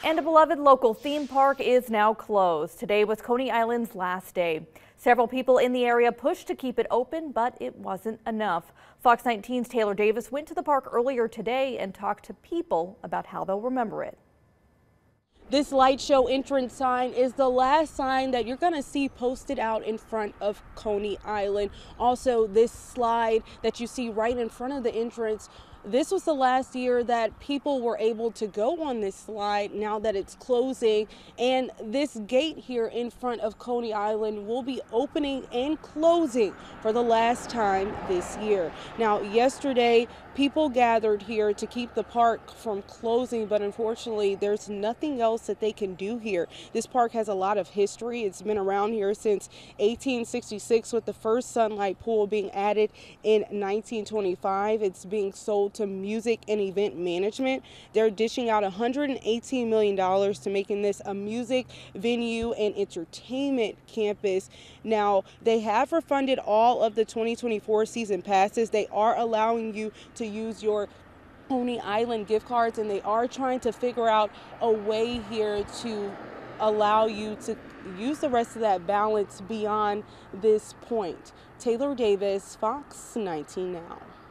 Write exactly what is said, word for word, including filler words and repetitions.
And a beloved local theme park is now closed. Today was Coney Island's last day. Several people in the area pushed to keep it open, but it wasn't enough. Fox nineteen's Taylor Davis went to the park earlier today and talked to people about how they'll remember it. This light show entrance sign is the last sign that you're going to see posted out in front of Coney Island. Also, this slide that you see right in front of the entrance, this was the last year that people were able to go on this slide now that it's closing. And this gate here in front of Coney Island will be opening and closing for the last time this year. Now, yesterday, people gathered here to keep the park from closing, but unfortunately, there's nothing else that they can do here. This park has a lot of history. It's been around here since eighteen sixty-six, with the first sunlight pool being added in nineteen twenty-five. It's being sold to music and event management. They're dishing out one hundred eighteen million dollars to making this a music venue and entertainment campus. Now, they have refunded all of the twenty twenty-four season passes. They are allowing you to use your Coney Island gift cards, and they are trying to figure out a way here to allow you to use the rest of that balance beyond this point. Taylor Davis, Fox nineteen Now.